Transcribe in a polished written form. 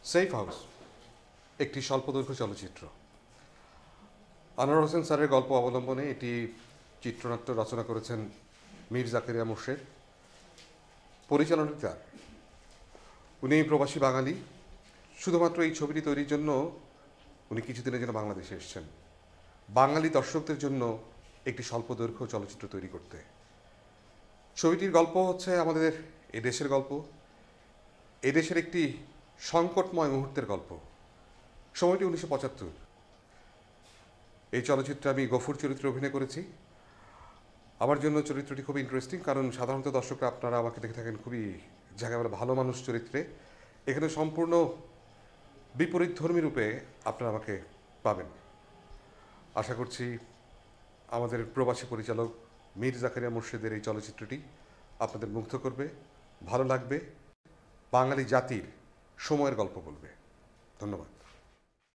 Safe house একটি স্বল্পদৈর্ঘ্য চলচ্চিত্র। আনোয়ার হোসেন স্যারের গল্প অবলম্বনে এটি চিত্রনাট্য রচনা করেছেন মীর জাকেরিয়া মোর্শেদ, পরিচালনা তার। উনি প্রবাসী বাঙালি। শুধুমাত্র এই ছবিটি তৈরির জন্য উনি কিছুদিনের জন্য বাংলাদেশে এসেছেন বাঙালি দর্শকদের জন্য একটি স্বল্পদৈর্ঘ্য চলচ্চিত্র তৈরি করতে। ছবিটির গল্প হচ্ছে আমাদের এদেশের গল্প, এদেশের একটি সংকটময় মুহূর্তের গল্প। সময়টি 1975। এই চলচ্চিত্রে আমি গফুর চরিত্রে অভিনয় করেছি। আমার জন্য চরিত্রটি খুবই ইন্টারেস্টিং, কারণ সাধারণত দর্শকরা আপনারা আমাকে দেখে থাকেন খুবই যাকে বলে ভালো মানুষ চরিত্রে। এখানে সম্পূর্ণ বিপরীত ধর্মী রূপে আপনারা আমাকে পাবেন। আশা করছি আমাদের প্রবাসী পরিচালক মীর জাকেরিয়া মোর্শেদের এই চলচ্চিত্রটি আপনাদের মুগ্ধ করবে, ভালো লাগবে, বাঙালি জাতির সময়ের গল্প বলবে। ধন্যবাদ।